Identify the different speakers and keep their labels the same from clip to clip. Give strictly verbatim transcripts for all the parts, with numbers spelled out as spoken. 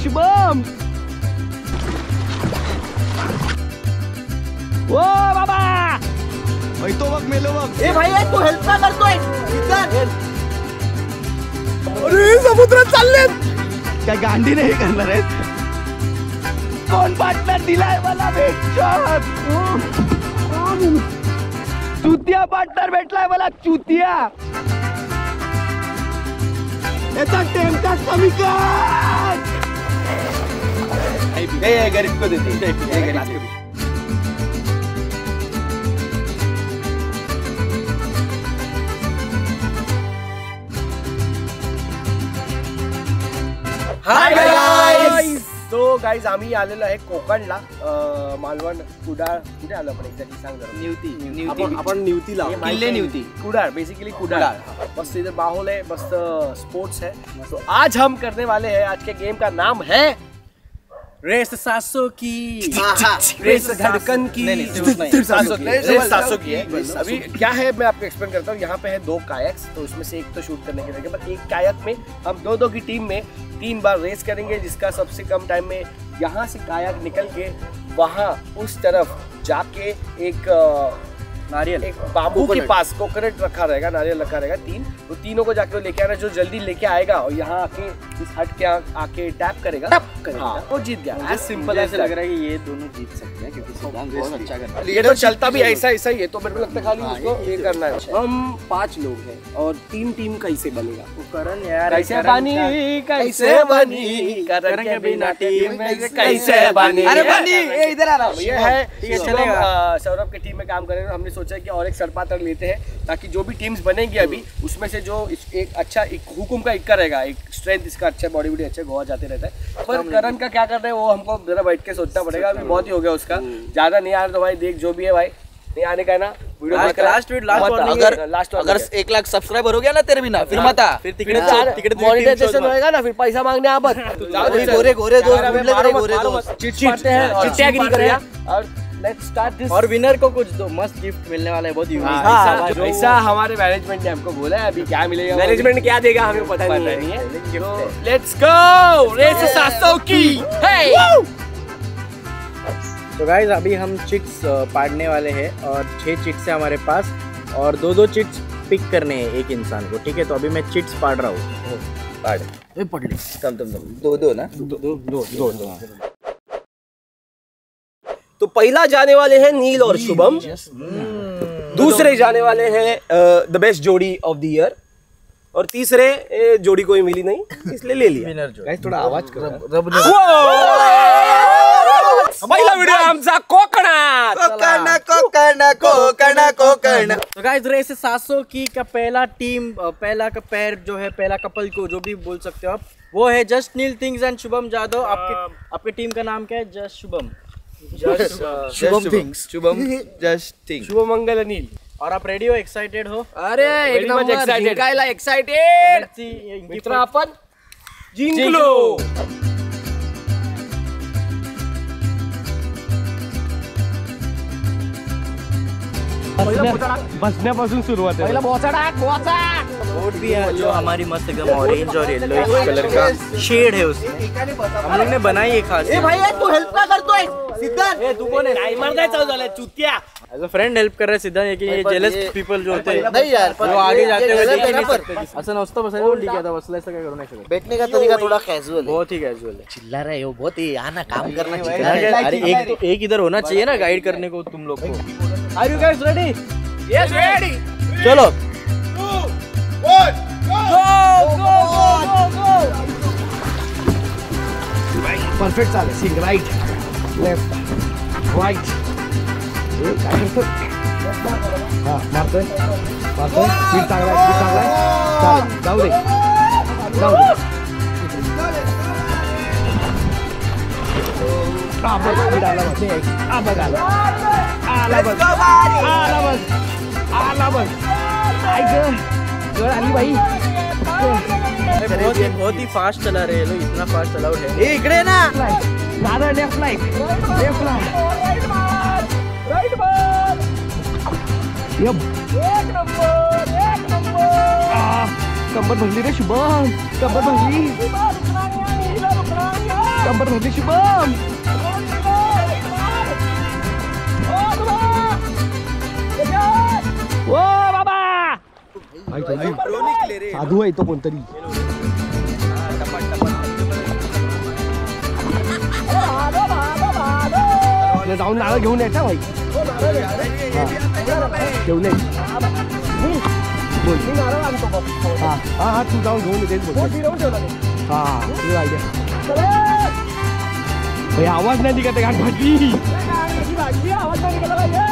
Speaker 1: शुभम। ओ बाबा
Speaker 2: भाई तो वक्त मेलो वक्त।
Speaker 3: ए भाई तू हेल्प का करतोय?
Speaker 1: अरे समुद्रात चालले काय गांडी नाही करणार आहेत? कोण पार्टनर दिलाय मला भेटत? चुतिया पार्टनर भेटलाय मला, चुतिया। याचा टेमका कमी कर।
Speaker 3: ए गरीब को देते ए गरीब। हाय गाइस, तो गाइस आम्ही आलेलो आहे कोकणला, मालवण कुडाळ कुठे आलो आपण एक्झॅक्टली सांग जरा।
Speaker 1: न्यूती
Speaker 3: आपण आपण न्यूतीला
Speaker 1: किल्ले न्यूती
Speaker 3: कुडाळ, बेसिकली कुडाळ। बस इधर माहौल है, बस स्पोर्ट्स है। तो आज हम करने वाले हैं, आज के गेम का नाम है रेस सांसों की, रेस धड़कन की, रेस सांसों की। अभी क्या है मैं आपको एक्सप्लेन करता हूँ। यहाँ पे है दो कायक्स, तो उसमें से एक तो शूट करने के लिए, बट एक कायक में हम दो दो की टीम में तीन बार रेस करेंगे, जिसका सबसे कम टाइम में यहाँ से कायक निकल के वहाँ उस तरफ जाके एक नारियल, एक बाम्बू के पास कोकोनट रखा रहेगा, नारियल रखा रहेगा तीन, तो तीनों को जाके वो लेके आना। जो जल्दी लेके आएगा और यहाँ आके इस हट के आ, आके टैप करेगा, टैप करेगा, हाँ, वो जीत गया। एज सिंपल ऐसे लग रहा है कि ये दोनों जीत सकते हैं, क्योंकि सिद्धांत बहुत अच्छा करता है। ये तो चलता भी ऐसा ऐसा ही है, तो मेरे को लगता है खाली उसको ये करना है। हम पांच लोग हैं और तीन टीम कैसे बनेगा? करण यार कैसे बनी, कैसे बनी, करण के बिना टीम कैसे बनी। अरे बनी, इधर आ रहा हूँ। ये है सौरभ की टीम में काम करेंगे। हमने सोचा है कि और एक सरपातर लेते हैं, ताकि जो भी टीम्स बनेंगी अभी उसमें से जो एक अच्छा एक हुकुम का इक्का रहेगा, एक स्ट्रेंथ इसका अच्छा, बॉडी बॉडी अच्छा गोवा जाते रहता है। पर करण का क्या करना है वो हमको जरा बैठ के सोचना पड़ेगा। अभी बहुत ही हो गया उसका, ज्यादा नहीं आ रहा तो भाई देख जो भी है भाई, नहीं आने का है ना वीडियो लास्ट लास्ट अगर लास्ट अगर एक लाख सब्सक्राइबर हो गया ना तेरे बिना, फिर मत आ, फिर टिकट मोनेटाइजेशन होएगा ना, फिर पैसा मांगने आ मत। गोरे गोरे दोस्त बुढ़ले करे गोरे दोस्त चिट मारते हैं, चिट्टियागिरी कर रहे हैं। और लेट्स स्टार्ट दिस। और विनर को कुछ दो मस्त गिफ्ट मिलने वाला है, बहुत यूनिक। ऐसा हमारे मैनेजमेंट ने हमको बोला है, अभी क्या मिलेगा मैनेजमेंट क्या देगा हमें पता नहीं है। लेट्स गो रेस सांसों की।
Speaker 4: तो गाइस अभी हम चिट्स पाड़ने वाले हैं और छह चिट्स है हमारे पास, और दो दो चिट्स पिक करने हैं एक इंसान को, ठीक है? तो अभी मैं चिट्स पाड़ रहा हूँ। पाड़ ए पढ़ ले, कम कम कम दो दो ना, दो दो दो दो।
Speaker 3: तो पहला जाने वाले हैं नील और शुभम, दूसरे जाने वाले हैं द बेस्ट जोड़ी ऑफ द ईयर, और तीसरे जोड़ी कोई मिली नहीं इसलिए ले लिया।
Speaker 4: गाइस थोड़ा आवाज करो। रब
Speaker 3: पहिला वीडियो आमचा कोकणात,
Speaker 2: कोकण कोकण कोकण कोकण।
Speaker 4: तो गाइस रेस सांसों की का पहला टीम, पहला का पैर जो है, पहला कपल को जो भी बोल सकते हो आप, वो है just Neel things and Shubham Jadhav. आपके आपके टीम का नाम क्या है? Just Shubham,
Speaker 2: Shubham things, Shubham just things,
Speaker 3: Shubh Mangal Neel.
Speaker 4: और आप रेडी हो, एक्साइटेड हो?
Speaker 3: अरे एकदम एक्साइटेड, कायला एक्साइटेड मित्र, आपण जिंकलो। बसण्यापासून सुरुवात आहे। पहिला बोचाडा बोचा
Speaker 4: बोट भी है जो हमारी मस्त एकदम ऑरेंज और येलो कलर का शेड है उसमें, हम लोग ने बनाई है खास।
Speaker 3: ए भाई तू हेल्प का करतोय? सिद्धांत ए तू कोण आहे? टाइमर काय चालू झालाय चुतिया?
Speaker 4: एज अ फ्रेंड हेल्प कर रहा है सिद्धांत। ये कि ये जेलस पीपल जो होते हैं
Speaker 2: नहीं यार,
Speaker 4: वो आगे जाते हुए देख नहीं सकते। असं नसतं बसायला, ठीक आहे आता बसला ऐसा काय करू नाही शकत।
Speaker 2: बैठने का तरीका थोड़ा कैजुअल है,
Speaker 4: बहुत ही कैजुअल है।
Speaker 2: चिल्ला रहा है वो बहुत ही, आना काम करना चाहिए।
Speaker 4: अरे एक तो एक इधर होना चाहिए ना गाइड करने को तुम लोग को।
Speaker 3: Are you guys ready? Yes ready.
Speaker 4: चलो
Speaker 3: गो गो गो गो। परफेक्ट चाल, सिंग राइट लेफ्ट राइट। काय करतो? हां मारतोय मारतोय, स्पीड चांगला आहे, स्पीड चांगला आहे। चल जाऊ दे जाऊ दे। आ बघ स्पीड आला बघ, आ बघ आला आला बघ आला बघ आला बघ। आई गं गळ आली बाई।
Speaker 4: बहुत ही बहुत ही फास्ट चला रहे हैं लोग, इतना फास्ट अलाउड है।
Speaker 3: ए इकडे ना दादा, left right left right right ball. Yep एक नंबर एक नंबर। कंबर भरली रे शुभम, कंबर भरली।
Speaker 1: कंबर धरली शुभम. ओ बाबा साधू आहे तो कोणतरी. जाऊन नारळ घेऊन यायचा भाई. घेऊन ये. हा हा हा तू जाऊन घेऊन येतेस बोल. हा तुझी आयडिया. भाई आवाज नाही निघत गाठ भाजी. आवाज नाही निघाला पाहिजे.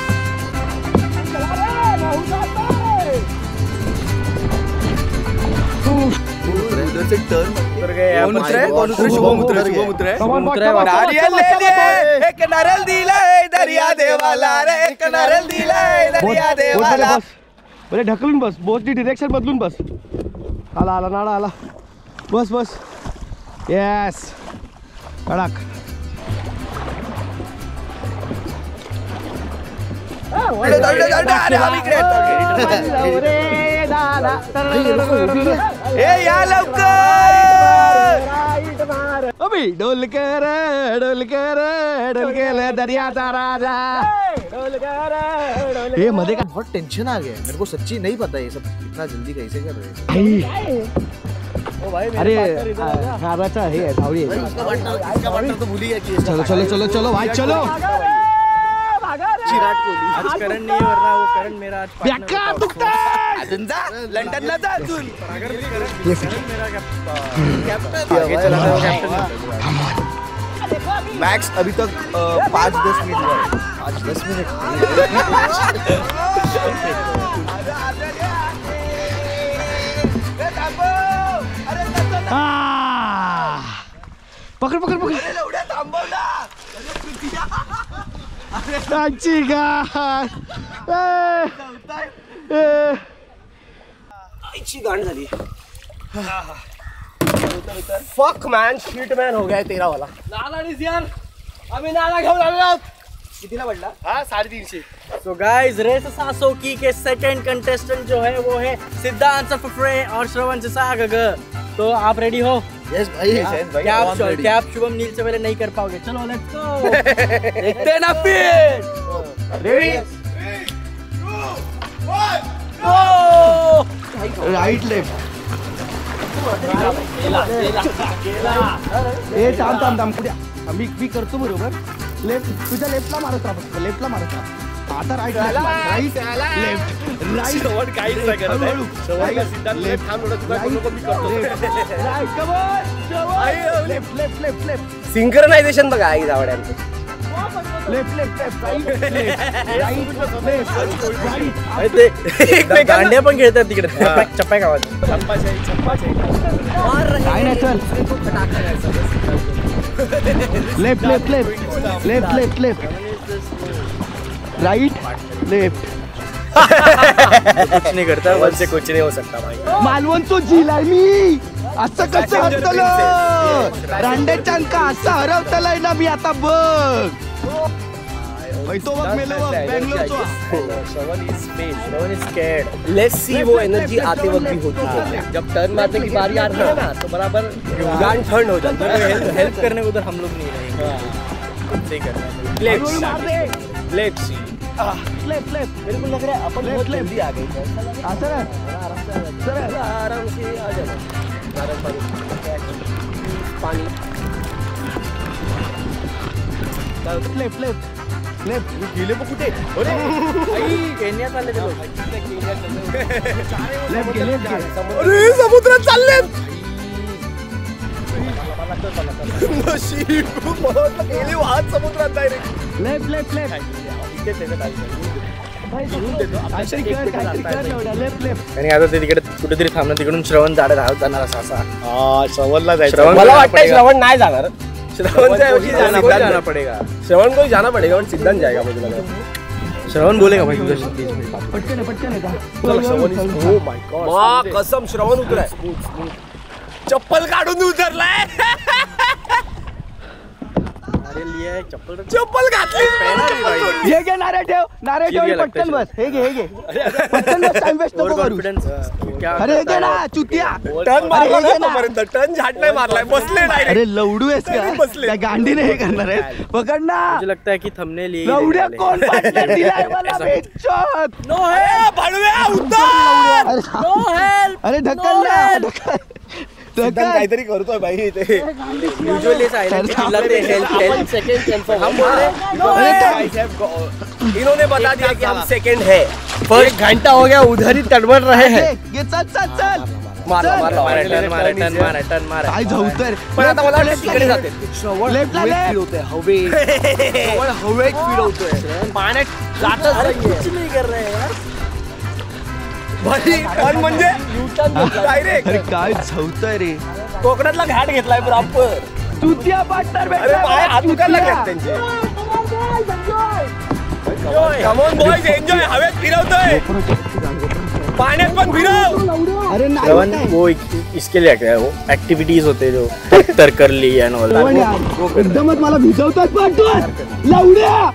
Speaker 2: नारळ दिलाय दर्या देवाला रे. एक नारळ दिलाय दर्या देवाला.
Speaker 1: बरे ढकलून बस. बोसची डिरेक्शन बदलून बस. आला आला नाळा आला. बस बस. येस कडक.
Speaker 2: या लवकर.
Speaker 1: अबे ढोलकर ढोलकर ढोलकर दरियाचा राजा. ये मध्ये का
Speaker 2: बहुत टेंशन आ गया मेरे को. सच्ची नहीं पता ये सब इतना जल्दी कैसे कर रहे हैं.
Speaker 1: अरे खाराचा हे आहे सावळी.
Speaker 2: तो भूल ही गया कि
Speaker 1: चलो चलो चलो चलो भाई चलो.
Speaker 2: विराट कोहली
Speaker 4: आज करण नहीं हो रहा. वो करण मेरा आज
Speaker 1: बेकार दुखतंय.
Speaker 2: अजून जा लंडनला जा अजून. मैक्स अभी तक पाँच दस मिनट हुआ है. पाँच दस मिनट.
Speaker 1: पकड पकड पकड. आजची गाय.
Speaker 3: आईची गांड झाली. फक मॅन शीट मॅन हो गया तेरा वाला. नाला यार आम्ही नाला घेऊन आलो आहोत. कितीला पडला हा साडेतीनशे.
Speaker 4: So guys, रेस सासोकी के सेकंड कंटेस्टेंट जो है वो है सिद्धांत फुफरे और श्रवण सागग. तो आप रेडी हो?
Speaker 2: यस भाई.
Speaker 4: क्या आप क्या आप शुभम नील से पहले नहीं कर पाओगे? चलो लेट्स गो.
Speaker 3: देखते ना फिर. Ready
Speaker 1: right left. ए थांब थांब थांब कुठे. मी मी करतो बरोबर. लेफ्ट तुझ्या लेफ्टला मारत राहा फक्त. लेफ्टला मारत राहा. आता राईट राईट लेफ्ट राईट.
Speaker 3: शेवट काहीच नाही करत आहे. सिद्धांत लेफ्ट थांब थोडं. तुला नको मी करतो.
Speaker 1: Right come on. Left left left left.
Speaker 3: Synchronization बघा आई जावड्यांचं.
Speaker 1: Left left left right right left
Speaker 4: ते गांड्या पण खेळतात तिकडे. चप्पा गावात.
Speaker 1: काय नाही चल. Left left left left left left right left.
Speaker 4: कुछ नहीं करता.
Speaker 3: वन से कुछ नहीं हो सकता भाई.
Speaker 1: मालवण तो जिलाय मी. असं कसं हरतलं. रांडेच्या का असं हरवतलंय ना मी आता बघ. तो बघ मेलो बेंगलोरचा.
Speaker 3: Shravan is face. Shravan is scared. Let's see वो एनर्जी आते वक्त भी होती है. जब टर्न मारने की बारी आती है ना तो बराबर गांड टर्न हो जाता है.
Speaker 4: हेल्प करने को तो हम लोग नहीं रहेंगे. सही करना है.
Speaker 3: Let's let's see.
Speaker 1: Left left.
Speaker 3: मेरे को लग रहा है अपन बहुत जल्दी आ गए.
Speaker 1: असं
Speaker 3: सर आराम से आ जाना. नारळ पाणी पाणी.
Speaker 1: Left left left.
Speaker 3: गेले मग कुठे. अरे
Speaker 4: आई केन्यात आले ते लोक.
Speaker 1: लेफ्ट गेले. अरे समुद्रात चालले.
Speaker 3: गेली वाहत समुद्रात डायरेक्ट.
Speaker 1: Left left left.
Speaker 3: इथे त्याचं काय
Speaker 1: लेफ्ट लेफ्ट.
Speaker 4: आणि आता ते तिकडे कुठेतरी थांबणार. तिकडून श्रवण जाडे धावत जाणार असा असा.
Speaker 3: हा श्रवणला जायचं.
Speaker 4: श्रवण
Speaker 3: मला
Speaker 4: जाना
Speaker 3: वाटतं
Speaker 4: पडेगा.
Speaker 3: श्रवण नाही जाणार. श्रवणच्या ऐवजी
Speaker 4: जाना
Speaker 3: सिद्धांत
Speaker 4: जाना पडेगा.
Speaker 3: श्रवण को ही जाना पड़ेगा. पण सिद्धांत जाएगा मुझे लग रहा है.
Speaker 4: श्रवण बोलेगा भाई तुझे तीस मिनट बाद.
Speaker 1: पटकन पटकन आहे का.
Speaker 3: Shravan is oh my god. मा कसम श्रवण उतराय. चप्पल काढून उतरलाय.
Speaker 4: अरे लिया है चप्पल.
Speaker 3: चप्पल घातली.
Speaker 1: हे घे नारे ठेव. नारे ठेव पटकन बस. हे घे हे घे पटकन बस. टाइम वेस्ट नको करू.
Speaker 4: कॉन्फिडेंस क्या
Speaker 1: अरे
Speaker 4: करता
Speaker 1: दे ना
Speaker 4: है?
Speaker 1: चुतिया
Speaker 3: टर्न मारला ना तोपर्यंत टर्न झाट नाही मारलाय बसले डायरेक्ट
Speaker 1: अरे लवडू आहेस का
Speaker 3: बसले.
Speaker 1: त्या गांडी नाही करणार आहे पकड ना
Speaker 4: मुझे लगता है कि थंबनेल यही
Speaker 1: लवड्या
Speaker 4: रहने
Speaker 1: कोण
Speaker 4: वाले
Speaker 1: पार्टनर दिलाय मला बेचत
Speaker 3: नो है भाडव्या उतर
Speaker 1: अरे
Speaker 3: नो हेल्प
Speaker 1: अरे ढकल ना ढकल ढकल
Speaker 3: काहीतरी करतोय भाई इथे
Speaker 4: हैं। Usually silent चिल्लाते हैं हेल्प हेल्प
Speaker 3: सेकंड कन्फर्म हम बोल
Speaker 1: अरे
Speaker 3: रहे इन्होंने बता दिया कि हम सेकंड है पर एक घंटा हो गया उधर ही तड़बड़ रहे हैं
Speaker 1: ये चल चल चल
Speaker 3: मारला मारला
Speaker 4: मारा टर्न मारा टर्न मारा टर्न मारा
Speaker 1: काय झवतोय
Speaker 3: पण आता मला वाटतं तिकडे जाते श्रवण
Speaker 1: Left ला
Speaker 3: हवेत
Speaker 1: left.
Speaker 3: फिरवतोय हवेत श्रवण हवेत फिरवतोय पाण्यात जातच नाहीये
Speaker 4: नहीं कर रहे हैं यार
Speaker 3: भाई पण म्हणजे
Speaker 1: अरे
Speaker 3: डायरेक्ट
Speaker 1: काय झवतोय रे
Speaker 3: कोकणातला घाट घेतलाय प्रॉपर
Speaker 1: चुतिया पार्टनर
Speaker 3: अरे पाय हात दुखायला लागलेत त्यांचे कमॉन बॉयज एन्जॉय हवेत फिरवतोय पाण्यात पण फिरव
Speaker 1: अरे नाही
Speaker 4: श्रवण वो एक- इसके लिए क्या है वो एक्टिविटीज होते हैं जो पत्थर कर ली एंड ऑल
Speaker 1: श्रवण यार, एकदमच मला भिजवतात पाठवत लवड्या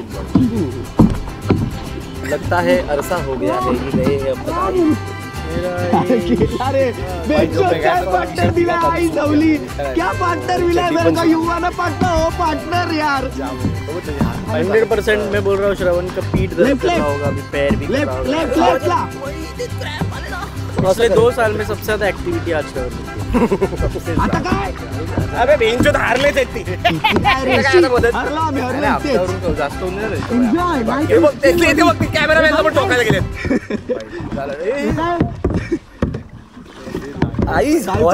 Speaker 3: लगता है अरसा हो गया है ये गए हैं अब पता नहीं
Speaker 1: अरे बेचो क्या पार्टनर दिला आई जवली क्या पार्टनर मिला मेरे को युवा ना पार्टनर हो पार्टनर यार
Speaker 4: हंड्रेड परसेंट मैं बोल रहा हूँ श्रवण का पीठ दर्द
Speaker 1: Left,
Speaker 4: कर रहा
Speaker 1: left.
Speaker 4: होगा अभी पैर भी कर रहा
Speaker 1: लेफ्ट
Speaker 4: होगा
Speaker 1: लेफ्ट लेफ्ट ला
Speaker 4: पिछले दो साल में सबसे ज्यादा एक्टिविटी आज श्रवण
Speaker 1: आता काय
Speaker 3: अबे बेंचो हारलेच आहेत ती
Speaker 1: अरे
Speaker 3: काय आता मदत?
Speaker 1: हरला आम्ही
Speaker 4: अरे
Speaker 1: हरलो तेच
Speaker 4: हप्त्यावरून जास्त होऊन नाही रे.
Speaker 1: एन्जॉय नाही
Speaker 3: हे बघ ते इथे बघ कॅमेरामॅनला पण टोकायला गेलेत आई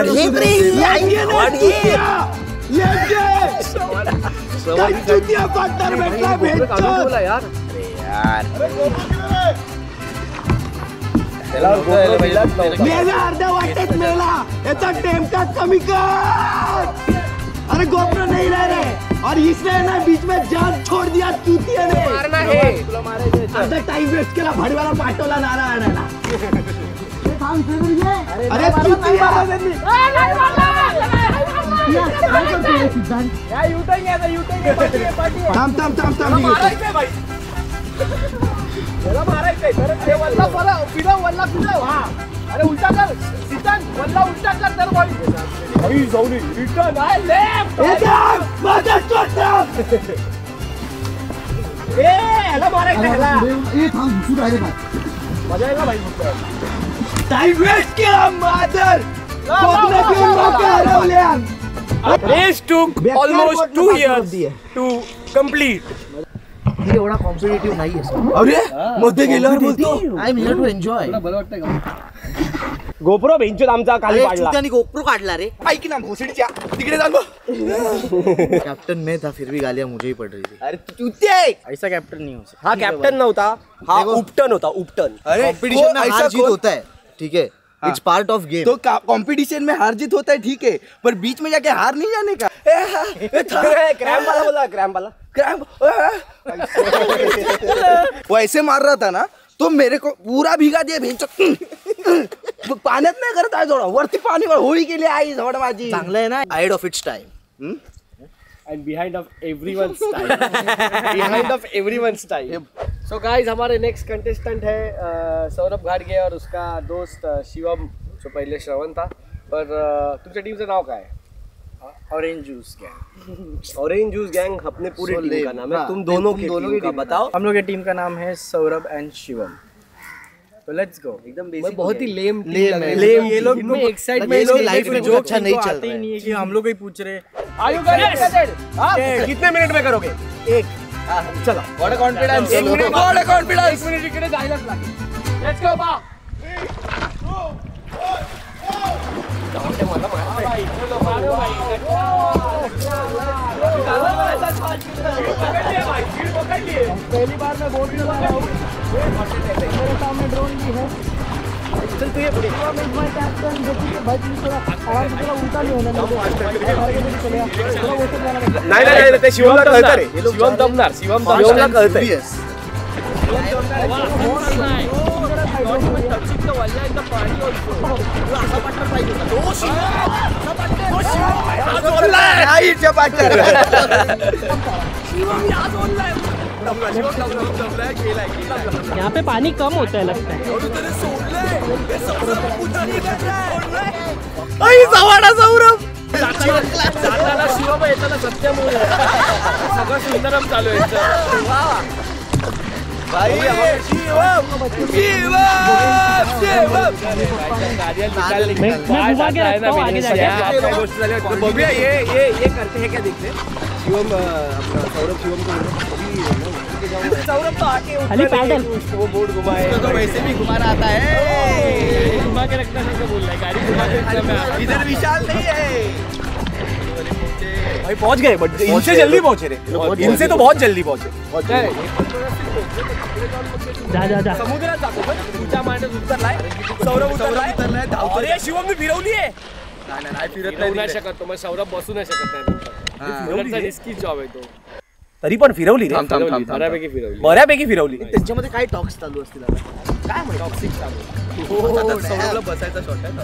Speaker 1: मेला अर्ध्या वाटेत मेला याचा टेमका कमी कर अरे गोप्रो नहीं रह रहे और इसने ना बीच में जान छोड़ दिया चूतिया ने
Speaker 3: मारना है
Speaker 1: अर्धा टाइम वेस्ट केला भाडीवाला पाठवला नारा आणायला अरे चूतिया थांब थांब थांब थांब मी घेतो.
Speaker 3: अरे उलटा कर सीतन वल्ला उलटा कर तर भाई जाऊनी रिटर्न आहे लेफ्ट
Speaker 1: ए थांब, माझा चोटा.
Speaker 3: ए ह्याला मारायचं ह्याला
Speaker 1: ए थांब, घुसून राहिले बाय.
Speaker 3: मजा येईल ना भाई
Speaker 1: टाइम वेस्ट केला मादर कोकणात येऊन लोक हरवल्या.
Speaker 3: Race took almost two years to complete
Speaker 2: एवढा कॉम्पिटेटिव्ह नाहीये
Speaker 1: अरे मध्ये गेल्यावर बोलतो
Speaker 2: I am here to enjoy
Speaker 3: GoPro बेंचो आमचा खाली पाडला
Speaker 2: त्याने गोप्रो काढला रे
Speaker 1: ऐक ना भोसडीच्या तिकडे जाण
Speaker 2: कैप्टन में था फिर भी गालियां मुझे ही पड़ रही थी
Speaker 3: अरे चुत्या
Speaker 4: ऐसा कैप्टन नहीं हो सकता
Speaker 3: हा कॅप्टन नव्हता हा उपटन होता उपटन
Speaker 1: अरे
Speaker 2: कंपटीशन में
Speaker 1: ऐसा
Speaker 2: हार जीत
Speaker 1: कौन-
Speaker 2: होता है ठीक है इट्स पार्ट ऑफ गेम
Speaker 1: तो कंपटीशन में हार जीत होता है ठीक है पर बीच में जाके हार नहीं जाने का ए, हा, ए, था,
Speaker 3: क्रैम्प वाला बोला क्रैम्प वाला
Speaker 1: क्रैम्प, ए, वो ऐसे मार रहा था ना तो मेरे को पूरा भिगा दिया भेंचो पाण्यात नाही करत आहे थोडा वरती पाणी होळी केली आई झवड माझी
Speaker 2: चांगलं आहे ना ahead of its time
Speaker 3: and behind of everyone's time behind of everyone's time so guys हमारे नेक्स्ट कंटेस्टेंट है अ, सौरभ घाटगे और उसका दोस्त अ, शिवम जो पहले श्रवण था पर अ, तुमच्या टीमचं नाव काय
Speaker 4: ऑरेंज जूस क्या
Speaker 3: ऑरेंज जूस गैंग अपने पूरी
Speaker 2: So
Speaker 3: टीम
Speaker 2: lame.
Speaker 3: का नाम है
Speaker 2: हाँ,
Speaker 3: तुम दोनों
Speaker 2: तुम
Speaker 3: के
Speaker 2: दोनों
Speaker 3: टीम
Speaker 2: की
Speaker 3: का
Speaker 2: team का
Speaker 3: बताओ
Speaker 4: हम लोग की टीम का नाम है सौरभ एंड शिवम तो लेट्स गो
Speaker 3: एकदम बेसिक बहुत ही लेम
Speaker 2: Lame है।
Speaker 3: लेम
Speaker 4: ये लोग में
Speaker 2: ये
Speaker 4: एक्साइटमेंट
Speaker 2: लोग life में जो अच्छा नहीं चल
Speaker 4: आते ही
Speaker 2: रहा है।
Speaker 4: नहीं है कि हम लोग ही पूछ रहे
Speaker 3: आर यू गाइस कितने मिनट में करोगे एक चलो
Speaker 2: व्हाट कॉन्फिडेंस
Speaker 3: एक मिनिट बॉड कॉन्फिडन्स एक मिनिट इकडे जायलाच लागेल लेट्स गो बा पहली बार मैं बोल रहा हूँ मेरे सामने ड्रोन भी है चल तू ये पुढे नाही नाही नाही ते शिवमला कळतं रे शिवम दमणार शिवम शिवमला कळतंय
Speaker 5: यहाँ पे पानी कम होता है लगता है
Speaker 2: सवाडा सौरभ
Speaker 3: जाताना शिवम येताना सत्यम सगळं सुंदरम चालू आहे
Speaker 2: बघूया ये ये ये करते हैं क्या देखते शिवम अपना सौरभ शिवम को सौरभ तो आके वो बोर्ड घुमाए तो वैसे भी घुमा रहा आता है
Speaker 3: घुमा के रखना नहीं बोल रहा है गाड़ी घुमा के रखना
Speaker 2: इधर विशाल नहीं है भाई पहुंच गए बट इनसे जल्दी पहुंचे रे इनसे तो बहुत जल्दी पहुंचे
Speaker 3: जा जा जा
Speaker 2: समुद्रात जातो पण तुझ्या मांडीत उतरलाय सौरभ उतरलाय अरे शिवम मी फिरवली आहे नाही नाही फिरत
Speaker 3: नाही शकत तो मग सौरभ बसू नाही शकत नाही रिस्की जॉब आहे तो
Speaker 2: तरी पण फिरवली रे
Speaker 3: बऱ्यापैकी फिरवली
Speaker 2: बऱ्यापैकी फिरवली
Speaker 4: त्यांच्यामध्ये काय टॉक्स चालू असतील आता?
Speaker 2: काय म्हणतो टॉक्सिक चालू सौरभला बसायचा शॉट आहे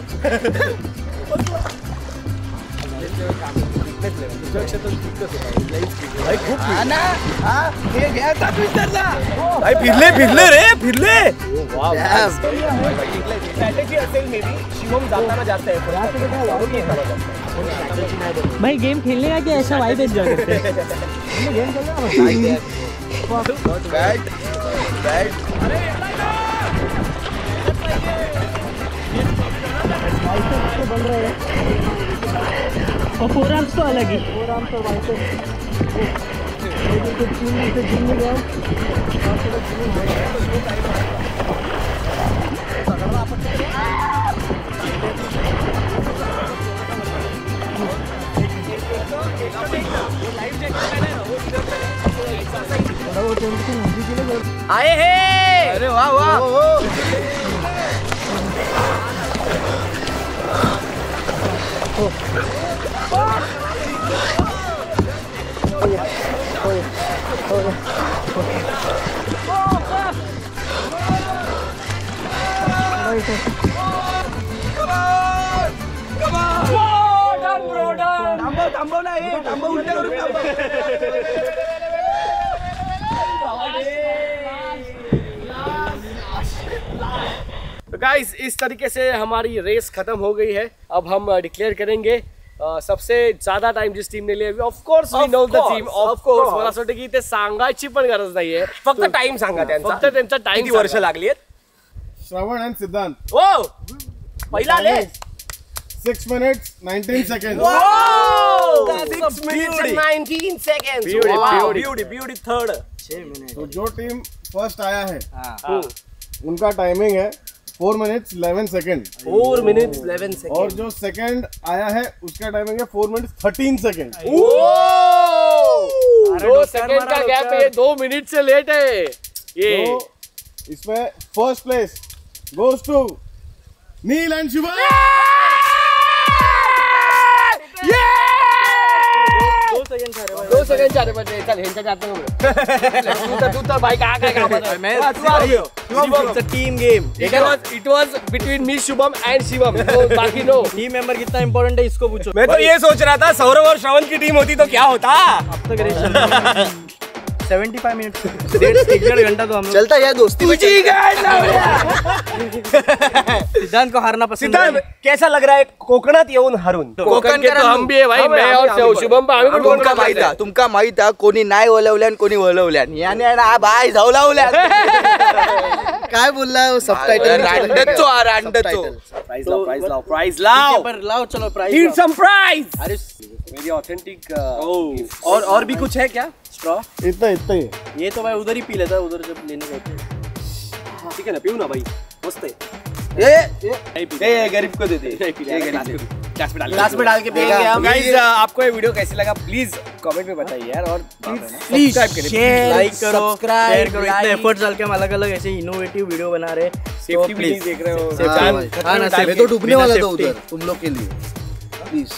Speaker 2: फिरले फिरले रे फिरले असेल मे बी शिवम जाताना जास्त आहे
Speaker 1: भाई गेम खेलने का क्या ऐसा वाइब एंजॉय करते हैं
Speaker 2: बैट बैट
Speaker 1: बन रहे हैं और फोर आर्म्स तो अलग ही फोर आर्म्स और वाइसेप जिम में गया
Speaker 2: आए हैं अरे वाह वाह थांबव नाही थांबव उलटे करून थांबव
Speaker 3: तो गाइस इस तरीके से हमारी रेस खत्म हो गई है। अब हम डिक्लेयर करेंगे uh, सबसे ज्यादा टाइम जिस टीम ने लिया of course we know the team of course मला असं वाटतं की ते सांगायची पण गरज नाहीये
Speaker 2: फक्त टाइम सांगा त्यांचा
Speaker 3: फक्त त्यांचा टाइम
Speaker 2: किती वर्ष लागली आहेत
Speaker 5: श्रवण and सिद्धांत
Speaker 2: ओ पहिला ले
Speaker 5: six minutes nineteen seconds.
Speaker 2: Wow!
Speaker 3: six minutes and nineteen seconds.
Speaker 2: Beauty,
Speaker 3: wow.
Speaker 2: beauty, beauty, beauty third.
Speaker 4: छह मिनट
Speaker 5: तो जो टीम फर्स्ट आया है
Speaker 2: हाँ
Speaker 5: उनका टाइमिंग है four minutes eleven seconds.
Speaker 2: four minutes eleven seconds.
Speaker 5: और जो सेकंड आया है उसका टाइमिंग है four minutes thirteen seconds.
Speaker 3: दो सेकंड का गैप है, ये दो मिनट से लेट है ये।
Speaker 5: तो इसमें first place goes to Neel and Shivam.
Speaker 3: दो सेकंड चारे बजे चल ह्यांच्या जात नको तू तर तू तर भाई काय काय काम आहे
Speaker 2: मैं it's a team game.
Speaker 3: It was it was between me Shubham and Shivam तो बाकी नो
Speaker 4: टीम मेंबर कितना इंपॉर्टेंट है इसको पूछो।
Speaker 2: मैं तो ये सोच रहा था सौरभ और श्रवण की टीम होती तो क्या होता।
Speaker 4: अब तक रेस पचहत्तर मिनट डेढ़ एक डेढ़ घंटा तो हम
Speaker 2: चलता है दोस्ती में
Speaker 4: सिद्धांत को हारना पसंद
Speaker 2: सिद्धांत कैसा लग रहा है कोकणात येऊन हरून।
Speaker 3: कोकण के तो हम भी है भाई, मैं और शुभम पण आम्ही पण
Speaker 6: तुमका माहित आहे तुमका माहित आहे कोणी नाही वलवल्यान कोणी वलवल्यान याने ना बाय झवलावल्यान काय बोलला सबटायटल रांडचो आ रांडचो
Speaker 2: प्राइस लाओ प्राइस लाओ प्राइस लाओ
Speaker 4: पर लाओ चलो प्राइस
Speaker 2: ईट सम प्राइस।
Speaker 4: अरे
Speaker 3: मेरी ऑथेंटिक
Speaker 2: और और भी कुछ है क्या स्ट्रॉ?
Speaker 5: इतना इतना ही है।
Speaker 4: ये तो भाई उधर ही पी लेता उधर जब लेने गए थे।
Speaker 2: ठीक है ना पीऊ ना भाई मस्त है।
Speaker 6: ए ए गरीब को दे दे
Speaker 2: ग्लास में डाल
Speaker 4: ग्लास में डाल के पिएंगे हम।
Speaker 2: गाइस आपको ये वीडियो कैसी लगा प्लीज कमेंट में बताइए यार और
Speaker 4: प्लीज
Speaker 2: सब्सक्राइब
Speaker 4: लाइक करो शेयर करो। इतने एफर्ट्स डाल के हम अलग अलग ऐसे इनोवेटिव वीडियो बना रहे हैं।
Speaker 2: सेफ्टी भी नहीं देख रहे हो।
Speaker 4: हाँ ना
Speaker 6: मैं तो डूबने वाला था उधर तुम लोग के लिए please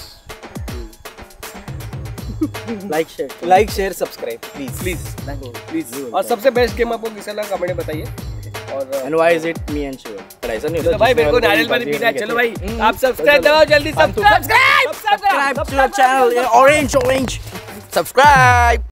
Speaker 4: like share
Speaker 2: like share subscribe please please please.
Speaker 3: और सबसे बेस्ट गेम आपको किसा लगा कमेंट में बताइए। और
Speaker 4: and why is it me and Shiv पर ऐसा नहीं होता
Speaker 3: भाई मेरे को नारियल पानी पीना है। चलो भाई आप सब्सक्राइब दबाओ जल्दी subscribe
Speaker 4: subscribe to the channel orange orange
Speaker 6: subscribe